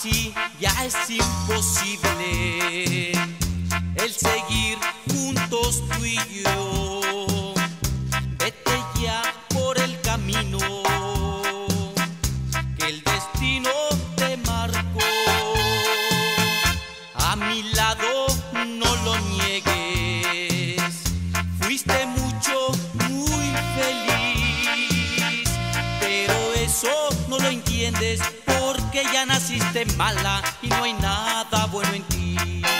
Así ya es imposible el seguir juntos tú y yo. Vete ya por el camino que el destino te marcó. A mi lado no lo niegues, fuiste mucho, muy feliz, pero eso no lo entiendes porque ya naciste mala y no hay nada bueno en ti.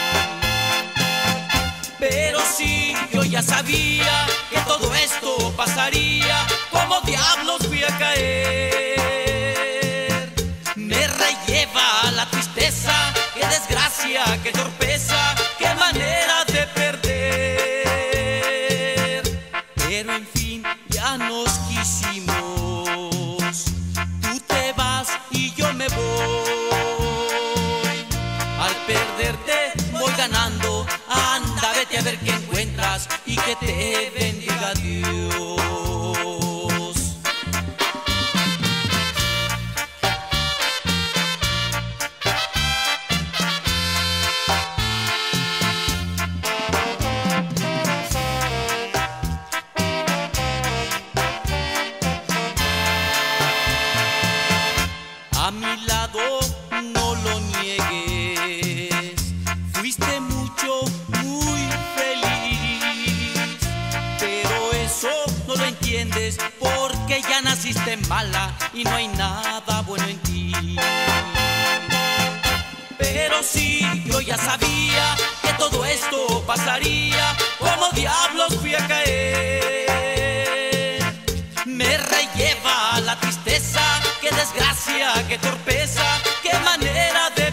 Pero sí, yo ya sabía que todo esto pasaría. ¿Cómo diablos fui a caer? Me relleva la tristeza, qué desgracia, qué torpeza, qué manera de perder. Pero en fin, ya nos quisimos. Tú te vas y yo me voy. Al perderte voy ganando. Anda, vete a ver qué encuentras y que te bendiga Dios. A mi lado no lo niegues, fuiste mucho, muy feliz, pero eso no lo entiendes porque ya naciste mala y no hay nada bueno en ti. Pero sí, yo ya sabía que todo esto pasaría. ¿Cómo diablos fui a caer? Me relleva la tristeza, qué desgracia, qué torpeza, qué manera de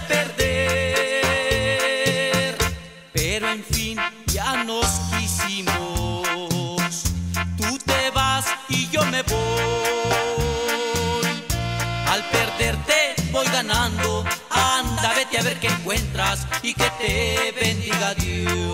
perder. Pero en fin, ya nos quisimos. Tú te vas y yo me voy. Al perderte voy ganando. Anda, vete a ver qué encuentras y que te bendiga Dios.